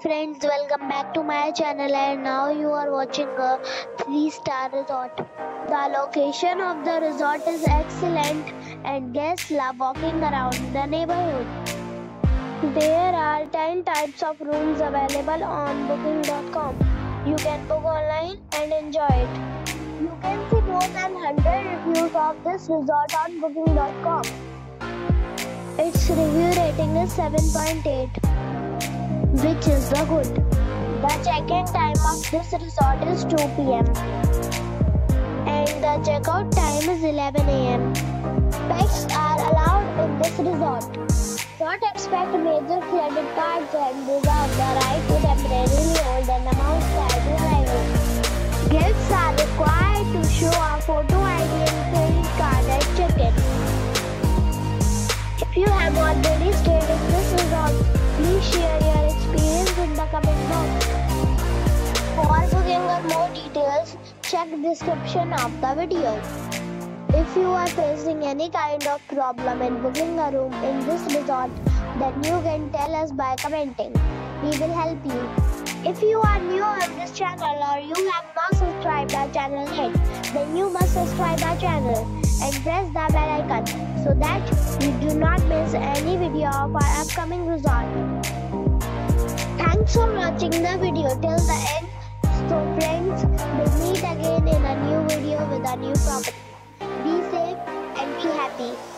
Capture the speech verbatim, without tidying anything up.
friends, welcome back to my channel, and now you are watching a three star resort. The location of the resort is excellent and guests love walking around the neighborhood. There are ten types of rooms available on booking dot com. You can book online and enjoy it. You can see more than one hundred reviews of this resort on booking dot com. Its review rating is seven point eight, which is the good. The check-in time of this resort is two p m and the checkout time is eleven a m Pets are allowed in this resort. Don't expect major credit cards and reserve the right to temporarily hold an amount prior to arrival. Guests are required to show a photo I D and credit card at check-in. If you have already stayed in this resort, please share your experience in the comment box. For booking or more details, check the description of the video. If you are facing any kind of problem in booking a room in this resort, then you can tell us by commenting. We will help you. If you are new on this channel or you have not subscribed our channel yet, then you must subscribe our channel and press the bell icon so that you do not miss any video of our upcoming resort. Thanks for watching the video till the end. So friends, we'll meet again in a new video with a new property. Be safe and be happy.